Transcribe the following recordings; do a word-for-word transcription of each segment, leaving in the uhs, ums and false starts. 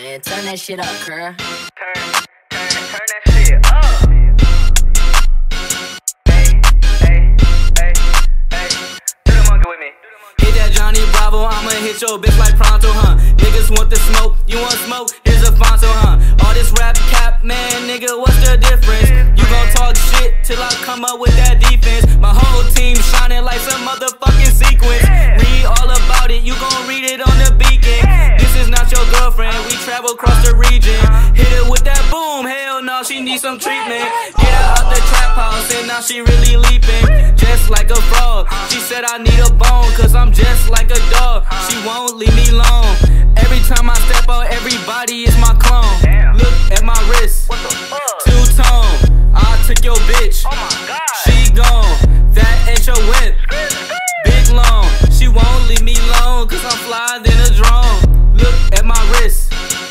man. Turn that shit up, girl. Turn, turn, turn that shit up. Hey, hey, hey, hey. Do the monkey with me. Hit that Johnny Bravo, I'ma hit your bitch like Pronto, huh? Niggas want the smoke, you want smoke? Here's a fonto, huh? All this rap cap, man, nigga, what's the difference? You gon' talk shit till I come up with that defense. My whole team shining like some motherfucking sequins. Read all about it, you gon' read it on the beacon. This is not your girlfriend, we travel across the region. Hit her with that boom, hell no, she needs some treatment. Get her out the trap house and now she really leaping. Just like a frog, she said I need a bone, cause I'm just like a dog, she won't leave me alone. Every time I step out, everybody is my clone. Look at my wrist, two-tone, I took your bitch, she gone, that ain't your whip. Big long, she won't leave me alone, cause I'm fly than a drone. Look at my wrist,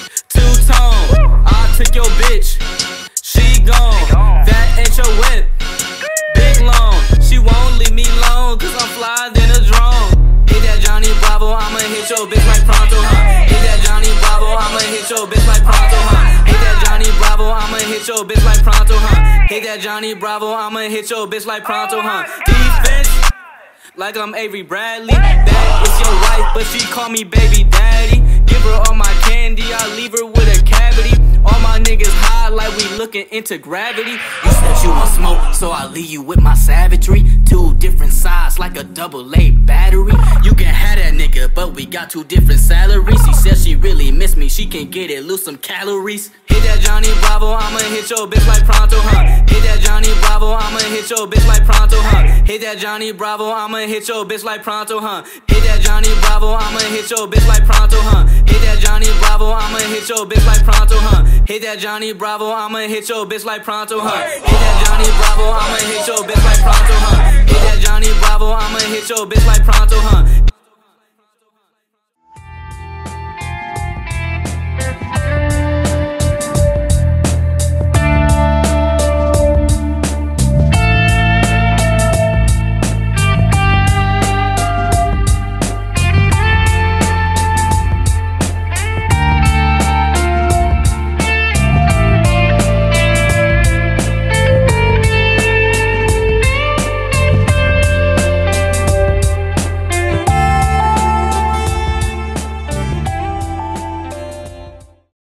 two-tone, I took your bitch, she gone, that ain't your whip. Big long, she won't leave me alone, cause I'm fly than a drone. Hit that Johnny Bravo, I'ma hit your bitch like Pronto, huh? Hit that Johnny Bravo, I'ma hit your bitch like Pronto, huh? Hit that Johnny Bravo, I'ma hit your bitch like Pronto, huh? Hit that Johnny Bravo, I'ma hit your bitch like Pronto, huh? Defense, like I'm Avery Bradley. That is your wife, but she call me baby daddy. Give her all my candy, I leave her with a cavity. All my niggas high like we looking into gravity. You said you want smoke, so I leave you with my savagery. Two different sides like a double A battery. You can have that nigga, but we got two different salaries. She says she really miss me, she can get it, lose some calories. Hit that Johnny Bravo, I'ma hit your bitch like Pronto, huh? Hit that Johnny Bravo, I'ma hit your bitch like Pronto, huh? Hit that Johnny Bravo, I'ma hit your bitch like Pronto, huh? Hit that Johnny Bravo, I'ma hit your bitch like Pronto, huh? Hit that Johnny Bravo, I'ma hit your bitch like Pronto, huh? Hit that Johnny Bravo, I'ma hit your bitch like Pronto, huh? Hit that Johnny Bravo, I'ma hit your bitch like Pronto, huh? Hit that Johnny Bravo, I'ma hit your bitch like Pronto, huh?